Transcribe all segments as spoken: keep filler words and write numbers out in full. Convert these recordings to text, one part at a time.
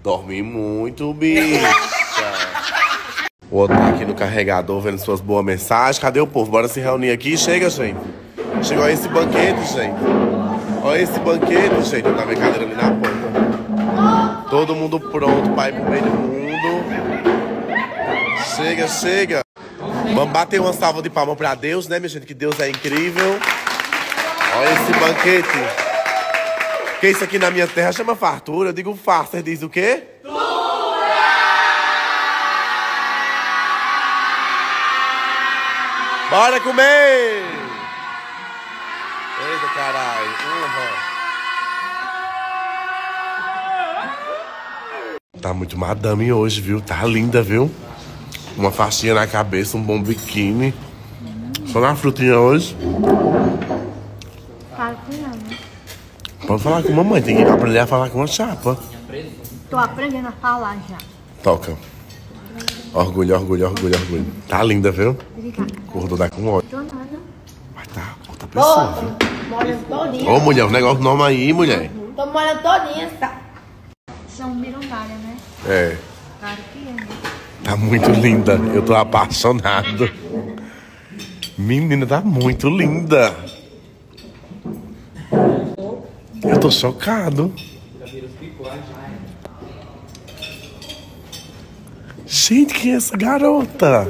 Dormi muito, bicha. O outro tá aqui no carregador vendo suas boas mensagens. Cadê o povo? Bora se reunir aqui. Chega, gente. Chega, olha esse banquete, gente. Olha esse banquete, gente. Tá vendo cadeira ali na ponta. Todo mundo pronto pra ir pro meio do mundo. Chega, chega. Vamos bater uma salva de palmas pra Deus, né, minha gente? Que Deus é incrível. Olha esse banquete. Que isso aqui na minha terra chama fartura. Eu digo farsa. Diz o quê? Bora comer! Eita, caralho. Uhum. Tá muito madame hoje, viu? Tá linda, viu? Uma faixinha na cabeça, um bom biquíni. Só na frutinha hoje. Fala com ela, né? Pode falar com a mamãe, tem que aprender a falar com a chapa. Tô aprendendo a falar já. Toca. Orgulho, orgulho, orgulho, orgulho. Tá linda, viu? Obrigada. Gordo dá com ódio. Tô nada. Vai tá, outra pessoa, viu? Molhando todinha. Ô, mulher, o negócio nome aí, mulher. Tô molhando todinha, tá? São milionárias, né? É. Claro que é, né? Tá muito linda. Eu tô apaixonado. Menina, tá muito linda. Eu tô chocado. Gente, quem é essa garota?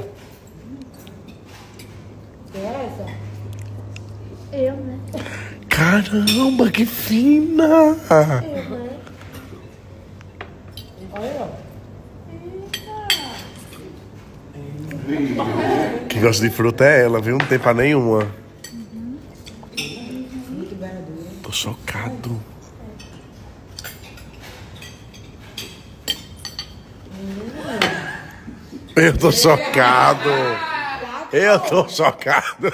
Quem é essa? Eu, né? Caramba, que fina. Eu, né? Olha, ó. Quem gosta de fruta é ela, viu? Não tem pra nenhuma. Tô chocado. Eu tô chocado. Eu tô chocado.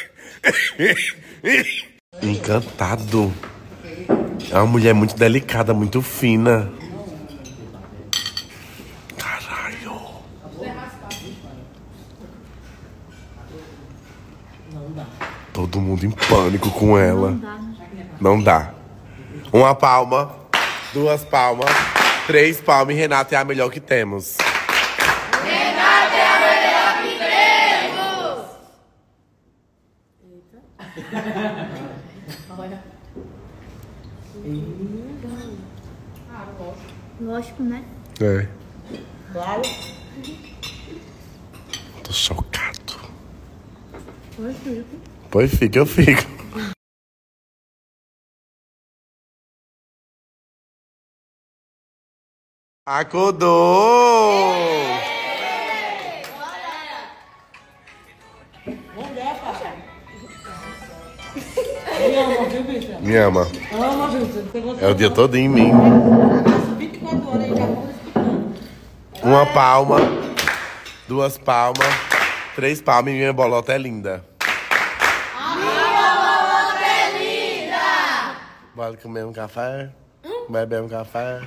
Encantado. É uma mulher muito delicada, muito fina. Caralho. Todo mundo em pânico com ela. Não dá. Uma palma, duas palmas, três palmas e Renata é a melhor que temos. Renata é a melhor que temos! Olha. Lógico, né? É. Claro. Tô chocado. Eu fico. Pois fica, eu fico. Acordou! Mulher, papai. Me ama, viu, bicha? Me ama. Ama, bicha. Você gostou? É o dia todo em mim. Passa vinte e quatro horas e já vamos escutando. Uma palma, duas palmas, três palmas e minha bolota é linda. Bora comer um café? Beber um café?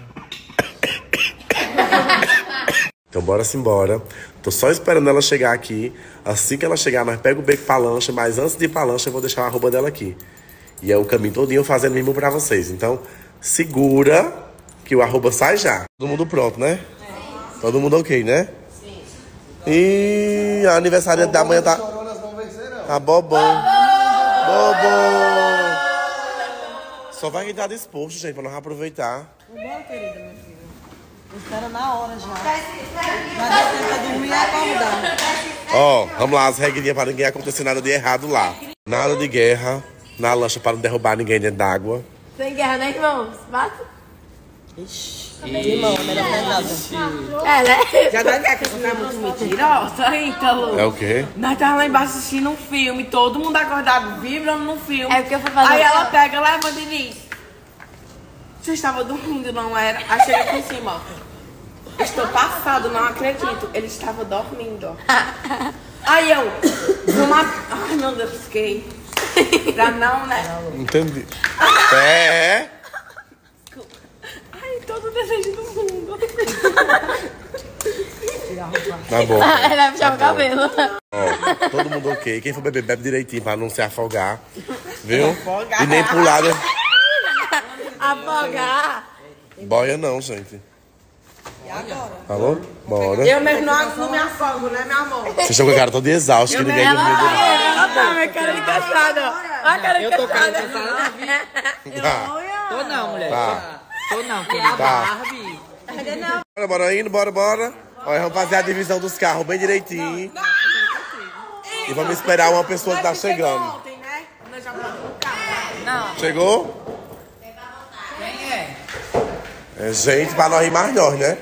Então bora-se embora. Tô só esperando ela chegar aqui. Assim que ela chegar, nós pega o beco pra lancha. Mas antes de ir pra lancha, eu vou deixar a arroba dela aqui. E é o caminho todinho fazendo mimo pra vocês. Então, segura que o arroba sai já. Todo mundo pronto, né? Sim. Todo mundo ok, né? Sim. E a aniversário da manhã tá... Tá bobão. Bobão. Só vai quem tá disposto, gente, pra nós aproveitar. Vambora, querida, minha filha. Espera na hora já. Vai dar tempo pra dormir e acordar. Ó, vamos lá, as regrinhas pra ninguém acontecer nada de errado lá. Nada de guerra na lancha pra não derrubar ninguém dentro d'água. Sem guerra, né, irmãos? Bata? Ixi. Irmão, melhor não é nada. É, né? Já dá que você tá muito mentirosa, Ítalo. É o quê? Nós tava lá embaixo assistindo um filme, todo mundo acordado, vibrando no filme. É porque eu fui fazer... Aí ela pega, levanta e diz: você estava dormindo, não era? Aí chega aqui em cima, ó. Estou passado, não acredito. Ele estava dormindo, ó. Aí eu, uma... ai meu Deus, fiquei. Pra não, né? Entendi. É. Ai, todo o desejo do mundo. Tá bom. Ele vai puxar o cabelo. Ó, todo mundo ok. Quem for beber, bebe direitinho pra não se afogar. Viu? E nem pular. Né? Afogar. Boia não, gente. E agora? Falou? Bora. Eu mesmo não, não me afogo, né, meu amor? Vocês estão com a cara toda exausta, que ninguém dormiu de nada. Ela tá, minha cara de cansada. Olha a cara de Eu tô cansada. cansada. Tá. Tô não, mulher. Tá. Tô não, querida. Tá. Barbie. Bora, bora indo, bora, bora. Olha, vamos fazer a divisão dos carros bem direitinho. E vamos esperar uma pessoa que tá chegando. Ontem, né? Nós já botamos no carro. Chegou? Quem é? É gente pra nós rir mais nós, né?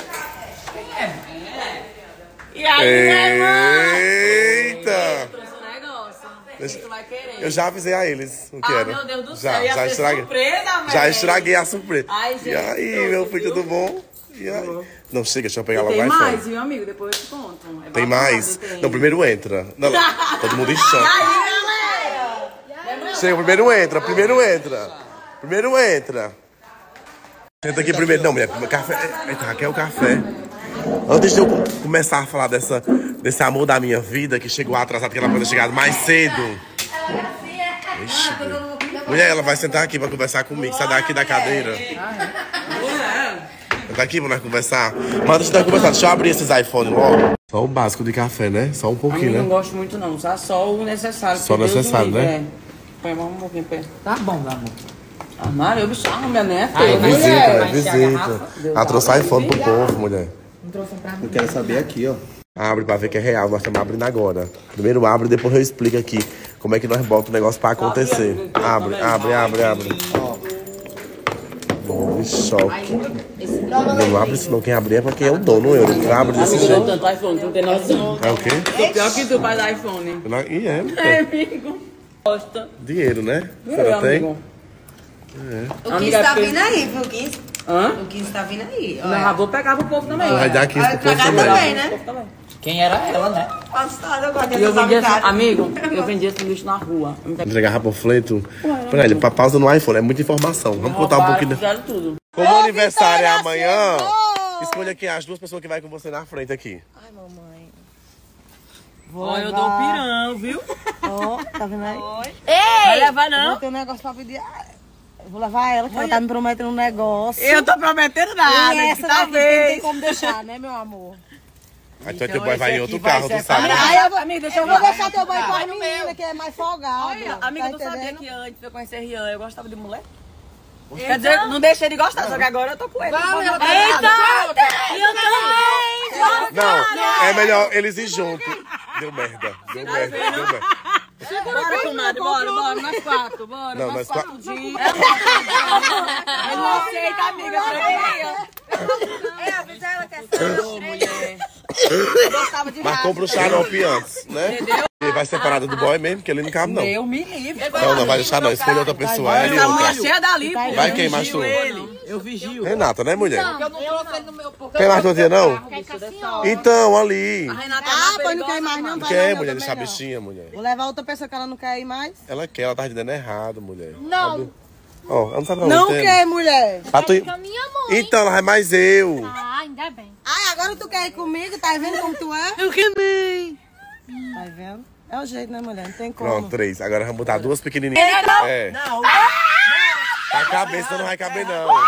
E aí, Eita! Deixa... tu vai querer. Eu já avisei a eles o que Ah, era. meu Deus do já, céu, ia já ser estraguei. surpresa, Já velho. estraguei a surpresa. Ai, gente, e aí, meu filho, tudo bom? E aí? Não, chega, deixa eu pegar logo o Tem iPhone. mais, viu, amigo? Depois eu te conto. É Tem babado, mais? tem. Não, primeiro entra. Não, não, todo mundo em choque. Aí, galera! Chega, primeiro entra, primeiro entra. Primeiro entra. Senta aqui primeiro. Não, mulher, café. Eita, Raquel, café. Antes de eu começar a falar dessa, desse amor da minha vida, que chegou atrasado, que ela pode ter chegado mais cedo. Ixi, mulher, ela vai sentar aqui pra conversar comigo. Sai daqui da cadeira. Senta aqui pra nós conversar. Mas antes de nós conversar, deixa eu abrir esses iPhones logo. Só o básico de café, né? Só um pouquinho, Eu não né? gosto muito não, só, só o necessário. Só o porque Deus necessário, me livre, né? É. Põe mais um pouquinho perto. Tá bom, meu amor. Armário, eu bicho, minha neta. Ai, É Mulher, visita, né? vai encher a garrafa. Visita. Ela trouxe iPhone pro povo, mulher. Não trouxe um pra mim. Eu quero saber aqui, ó. Abre pra ver que é real, nós estamos abrindo agora. Primeiro abre, depois eu explico aqui como é que nós botamos o negócio pra acontecer. Abre, abre, abre, abre. Oh, choque. Não abre isso não, quem abrir é pra quem é o dono, eu. Não abre desse Amigo, eu dou jeito. tanto iPhone, tu não tem noção. É o quê? Tô pior que tu faz iPhone. Não- Ih, é, É, mulher. amigo. Gosta. Dinheiro, né? Você É, não tem? amigo. O Amiga, quinze tá porque- vindo aí, viu? O quinze, Hã? o quinze tá vindo aí. Não, já vou pegar pro povo também. Vai dar aqui isso pro povo Vai também. também, né? Quem era ela, né? Gostado, eu gosto E eu dessas vendia, esse- amizades. amigo, eu vendia esse lixo na rua. Entregar panfleto. Pra ele, pra pausa no iPhone, é muita informação. Vamos contar um pouquinho. Fizeram tudo. Como o aniversário é amanhã, escolha aqui as duas pessoas que vai com você na frente aqui. Ai, mamãe. Ó, eu dou um pirão, viu? Ó, tá vendo aí? Vai levar Eu não. vou ter um negócio pra pedir. Ah, eu vou levar ela, que ela tá me prometendo um negócio. Eu tô prometendo nada, E que essa daqui não talvez. tem como deixar, né, meu amor? Aí tu teu Então boy vai em esse outro aqui vai carro, tu ser sabe? para- Aí eu vou, Amiga, deixa eu eu vou ver. deixar teu boy com Vai a no menina, meu. que é mais folgado. Olha, amiga, tá tu sabia entendendo? que antes de eu conhecer Rian, eu gostava de mulher? Quer dizer, não deixei de gostar, só que agora eu tô com ele. Vamos, ela tá Eita! errada. Eu também! Não, é melhor eles ir juntos. Deu merda, deu merda, deu merda. Bora, comadre, bora, bora, nós quatro, bora. Não, nós nós quatro quatro. dias. Eu não aceito, amiga, pra quem É, avisa ela que é Ô, mulher. Eu gostava de Mas raça. compra o xarope antes, né? Ele vai separado do boy mesmo, que ele não cabe, não. Eu me livre. Não, não vai deixar não, escolha outra pessoa, ela e Essa mulher outra. cheia dali, pô. Vai Eu quem mais vigio tu? ele. Eu vigio. Renata, né, mulher? Eu não trouxe ele no meu porque Tem mais tua não? quer que a senhora. Então, ali. A Renata Ah, é pois não quer mais, não. Vai Quer, não, mulher, também deixar a não. bichinha, mulher. Vou levar outra pessoa que ela não quer ir mais. Ela quer, ela tá dizendo errado, mulher. Não, Ó, ela não sabe pra Não onde tem. quer, mulher. Pra tu ir- com a minha mãe. Então, ela vai mais eu. Ah, ainda bem. Ai, agora tu quer ir comigo? Tá vendo como tu é? Eu queimei. Tá vendo? É o jeito, né, mulher? Não tem como. Pronto, três. Agora vamos botar duas pequenininhas. É. Não. Pra caber, senão não vai caber, não.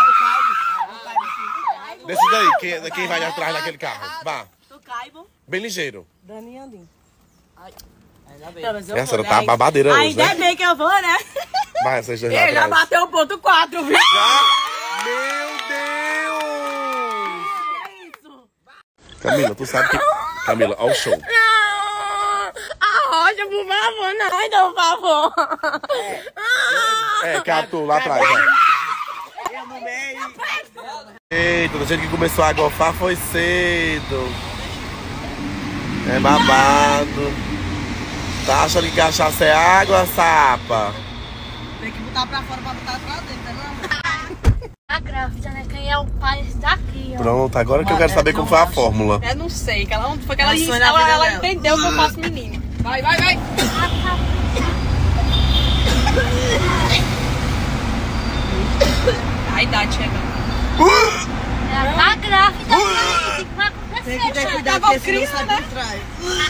Decida aí, quem, quem vai atrás daquele carro. Vá. Tu caibo? Bem ligeiro. Dani e Andim. Essa não tá babadeira hoje, Ainda né? bem que eu vou, né? Vai, vocês dois lá Ele já atrás. bateu o ponto quatro, viu? Já? Meu Deus! Camila, tu sabe que... Camila, ó o show. A Rocha, por favor, não. Ai, não, por favor. É, Catu, lá atrás, ó. Eita, do jeito que começou a gofar foi cedo. É babado. Tá achando que cachaça é água, sapa? Tem que botar pra fora pra botar pra dentro, né? A grávida, né? Quem é o pai está aqui, ó. Pronto, agora que eu quero saber como foi a fórmula. Eu não sei, que ela não foi que ela, Ela sonha ela, na vida ela dela. entendeu que eu faço menino. Vai, vai, vai. A idade chegando. Ela tá grávida, gente. O que vai acontecer? Tem que ter gente? cuidado, porque senão sai por trás.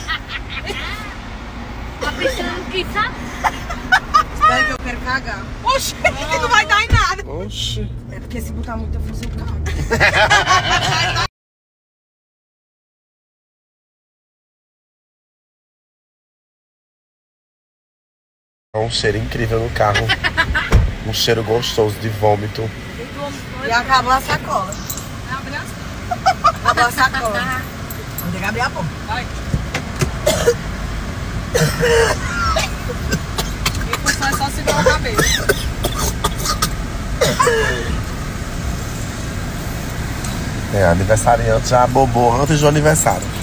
A piscina não quis, sabe? Espera que eu quero cagar. Oxi, não vai dar em nada. Oxi. É porque se botar muita fusão, caga. Um cheiro incrível no carro. Um cheiro gostoso de vômito. E acabou a sacola. Acabou a sacola. Vamos ter que abrir a porta. Vai. E por só é só segurar a cabeça. É, aniversariante já bobou antes do aniversário.